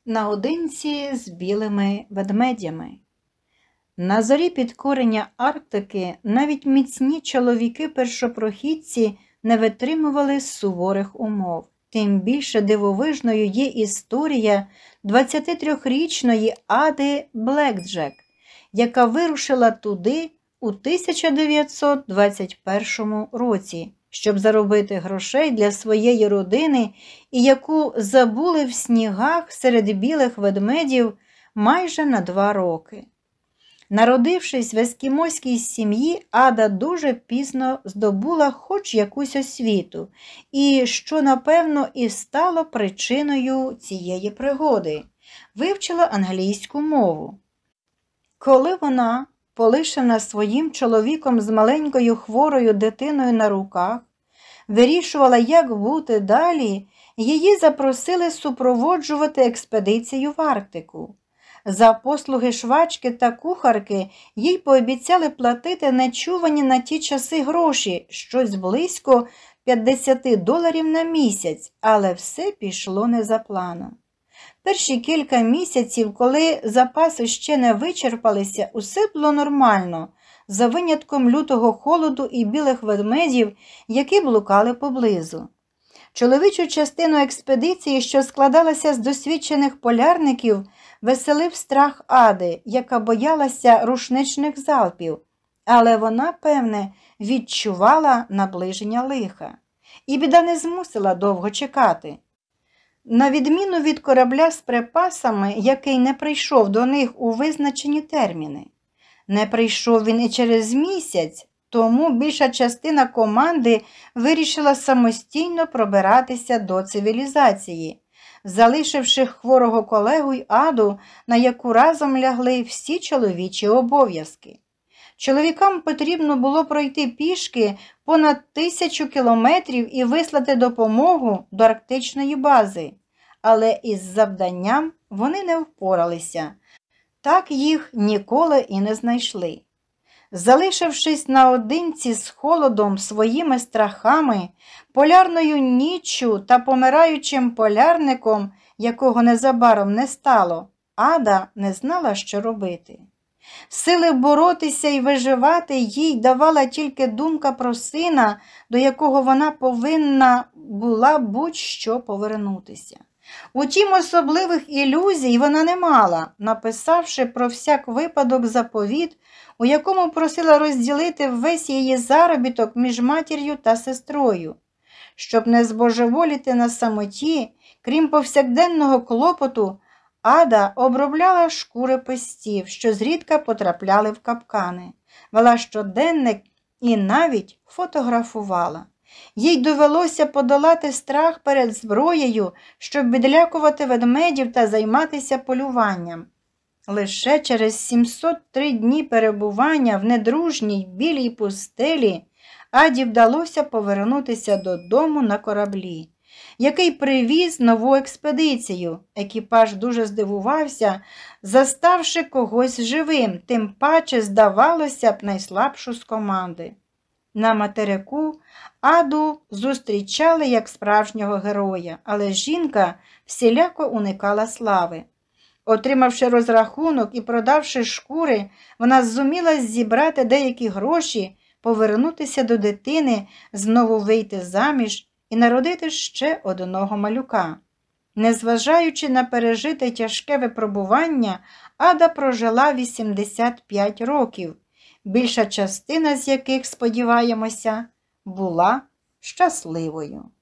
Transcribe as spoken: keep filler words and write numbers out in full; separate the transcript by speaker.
Speaker 1: наодинці з білими ведмедями. На зорі підкорення Арктики навіть міцні чоловіки-першопрохідці не витримували суворих умов. Тим більше дивовижною є історія двадцятитрирічної Ади Блекджек, яка вирушила туди у тисяча дев'ятсот двадцять першому році, щоб заробити грошей для своєї родини, і яку забули в снігах серед білих ведмедів майже на два роки. Народившись в ескімоській сім'ї, Ада дуже пізно здобула хоч якусь освіту, і, що напевно і стало причиною цієї пригоди, вивчила англійську мову. Коли вона, полишена своїм чоловіком з маленькою хворою дитиною на руках, вирішувала, як бути далі, її запросили супроводжувати експедицію в Арктику. За послуги швачки та кухарки їй пообіцяли платити нечувані на ті часи гроші, щось близько п'ятдесят доларів на місяць, але все пішло не за планом. Перші кілька місяців, коли запаси ще не вичерпалися, усе було нормально, за винятком лютого холоду і білих ведмедів, які блукали поблизу. Чоловічу частину експедиції, що складалася з досвідчених полярників, веселив страх Ади, яка боялася рушничних залпів, але вона, певне, відчувала наближення лиха. І біда не змусила довго чекати. На відміну від корабля з припасами, який не прийшов до них у визначені терміни. Не прийшов він і через місяць, тому більша частина команди вирішила самостійно пробиратися до цивілізації, залишивши хворого колегу й Аду, на яку разом лягли всі чоловічі обов'язки. Чоловікам потрібно було пройти пішки понад тисячу кілометрів і вислати допомогу до арктичної бази, але із завданням вони не впоралися, так їх ніколи і не знайшли. Залишившись наодинці з холодом, своїми страхами, полярною ніччю та помираючим полярником, якого незабаром не стало, Ада не знала, що робити. Сили боротися і виживати їй давала тільки думка про сина, до якого вона повинна була будь-що повернутися. Утім, особливих ілюзій вона не мала, написавши про всяк випадок заповіт, у якому просила розділити весь її заробіток між матір'ю та сестрою. Щоб не збожеволіти на самоті, крім повсякденного клопоту, Ада обробляла шкури пестів, що зрідка потрапляли в капкани, вела щоденник і навіть фотографувала. Їй довелося подолати страх перед зброєю, щоб відлякувати ведмедів та займатися полюванням. Лише через сімсот три дні перебування в недружній білій пустелі Аді вдалося повернутися додому на кораблі, який привіз нову експедицію. Екіпаж дуже здивувався, заставши когось живим, тим паче, здавалося б, найслабшу з команди. На материку Аду зустрічали як справжнього героя, але жінка всіляко уникала слави. Отримавши розрахунок і продавши шкури, вона зуміла зібрати деякі гроші, повернутися до дитини, знову вийти заміж і народити ще одного малюка. Незважаючи на пережите тяжке випробування, Ада прожила вісімдесят п'ять років, більша частина з яких, сподіваємося, була щасливою.